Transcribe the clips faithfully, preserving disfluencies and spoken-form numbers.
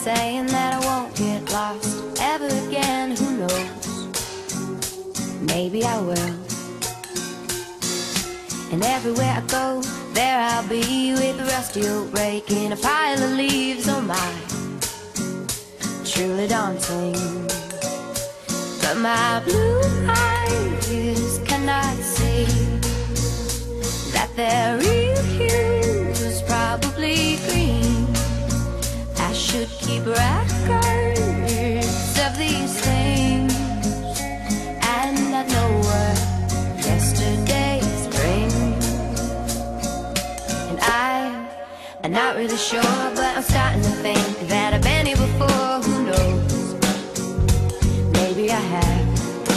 saying that I won't get lost ever again. Who knows? Maybe I will. And everywhere I go, there I'll be with a rusty old rake in a pile of leaves. Oh my, truly daunting. But my blue eyes cannot see that their real hue was probably green. I should keep records of these things, and I know what yesterday's brings. And I, I'm not really sure, but I'm starting to think that I've been here before. Who knows? Maybe I have.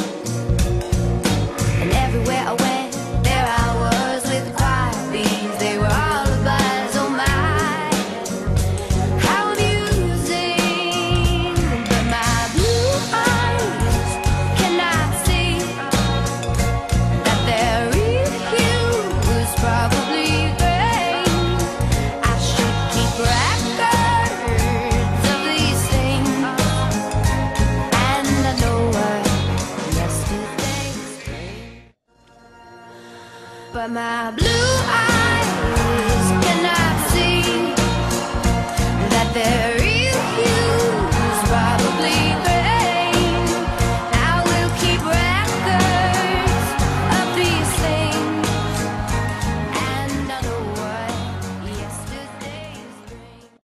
And everywhere I went, there I was with the quiet bees. They were all abuzz. Oh my, how amusing. But my blue eyes cannot see that their real hue was probably gray. I should keep records of these things, and I know what yesterday's brings. But my blue